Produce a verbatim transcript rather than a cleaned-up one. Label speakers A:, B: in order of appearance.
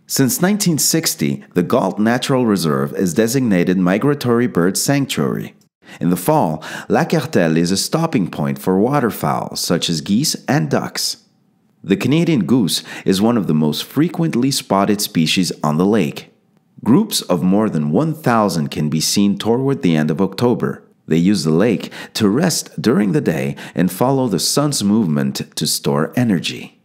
A: Since nineteen sixty, the Gault Natural Reserve is designated Migratory Bird Sanctuary. In the fall, La Cartelle is a stopping point for waterfowl such as geese and ducks. The Canadian goose is one of the most frequently spotted species on the lake. Groups of more than one thousand can be seen toward the end of October. They use the lake to rest during the day and follow the sun's movement to store energy.